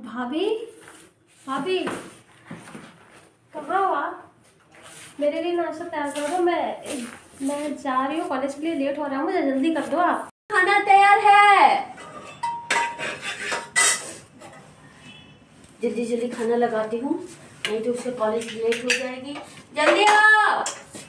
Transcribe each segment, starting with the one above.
भाभी, भाभी कहाँ हो आप? मेरे लिए नाश्ता तैयार कर दो। मैं जा रही हूँ कॉलेज के लिए, लेट हो रहा है मुझे, जल्दी कर दो आप। खाना तैयार है, जल्दी जल्दी खाना लगाती हूँ, नहीं तो उसके कॉलेज लेट हो जाएगी। जल्दी आओ।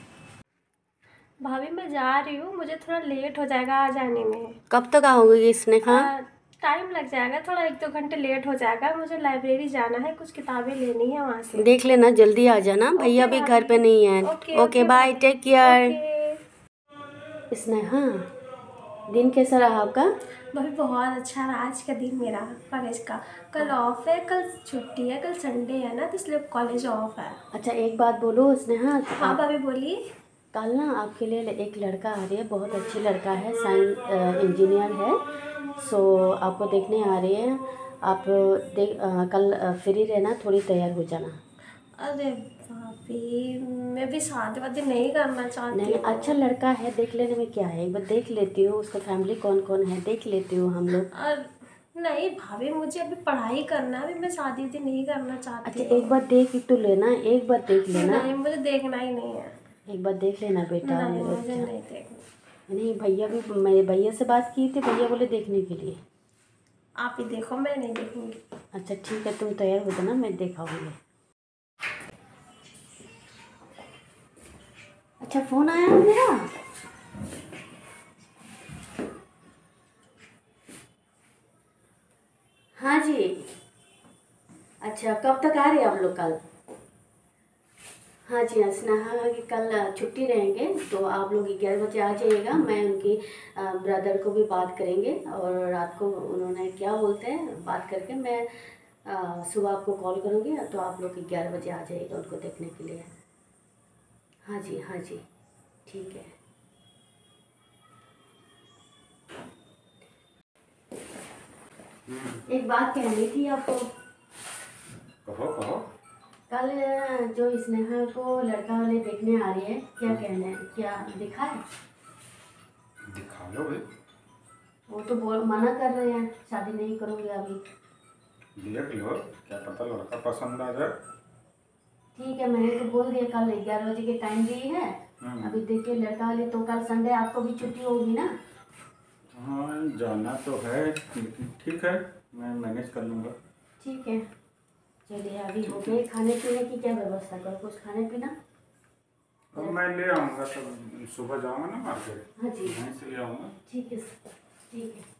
भाभी मैं जा रही हूँ, मुझे थोड़ा लेट हो जाएगा आ जाने में। कब तक आओगे स्नेहा? टाइम लग जाएगा थोड़ा, 1-2 घंटे लेट हो जाएगा। मुझे लाइब्रेरी जाना है, कुछ किताबें लेनी है वहाँ से। देख लेना, जल्दी आ जाना, भैया भी घर पे नहीं है। Okay bye, take care. Sneha, दिन कैसा रहा आपका? भाभी बहुत अच्छा रहा आज का दिन मेरा कॉलेज का। कल ऑफ है, कल छुट्टी है, कल संडे है ना, तो इसलिए कॉलेज ऑफ है। अच्छा एक बात बोलो स्नेहा। हाँ भाभी बोलिए। कल ना आपके लिए एक लड़का आ रही है, बहुत अच्छी लड़का है, साइंस इंजीनियर है। सो आपको देखने आ रही है। आप कल फ्री रहना, थोड़ी तैयार हो जाना। अरे भाभी मैं भी शादी वादी नहीं करना चाहती नहीं, हूँ। अच्छा लड़का है, देख लेने में क्या है, एक बार देख लेती हूँ, उसका फैमिली कौन कौन है देख लेती हूँ हम लोग। और नहीं भाभी, मुझे अभी पढ़ाई करना है, अभी मैं शादी वादी नहीं करना चाहती अच्छा एक बार देख तो लेना, एक बार देख लेना। नहीं मुझे देखना ही नहीं है। एक बार देख लेना बेटा। नहीं मेरे मुझे अच्छा नहीं देखना। नहीं, भैया भी, मैं भैया से बात की थी, भैया बोले देखने के लिए। आप ही देखो, मैं नहीं देखूंगी। अच्छा ठीक है, तुम तैयार हो जाना, मैं दिखाऊंगी। अच्छा फ़ोन आया है मेरा। हाँ जी। अच्छा कब तक आ रहे हैं आप लोग कल? हाँ जी हाँ, स्नेहा कि कल छुट्टी रहेंगे, तो आप लोग 11 बजे आ जाइएगा। मैं उनकी ब्रदर को भी बात करेंगे, और रात को उन्होंने क्या बोलते हैं बात करके मैं सुबह आपको कॉल करूँगी, तो आप लोग 11 बजे आ जाइएगा उनको देखने के लिए। हाँ जी हाँ जी, ठीक है। एक बात कहनी थी आपको। कहो कहो। कल जो स्नेहा को लड़का वाले देखने आ रही है, क्या कहना है, क्या दिखा है? दिखा लो भाई। वो तो मना कर रहे हैं, शादी नहीं करूँगी अभी। देख लो, क्या पता लड़का पसंद आ जाए। ठीक है, मैंने तो बोल दिया कल 11 बजे के टाइम दी है। अभी देखिए लड़का वाले, तो कल संडे आपको भी छुट्टी होगी ना? हाँ जाना तो है, लेकिन ठीक है, मैं मैनेज कर लूँगा। ठीक है चलिए, अभी हो गए। खाने पीने की क्या व्यवस्था करो, कुछ खाने पीना? अब मैं ले आऊँगा, तब सुबह जाऊँगा ना मार्केट। हाँ जी वहीं से ले आऊँगा। ठीक है ठीक है।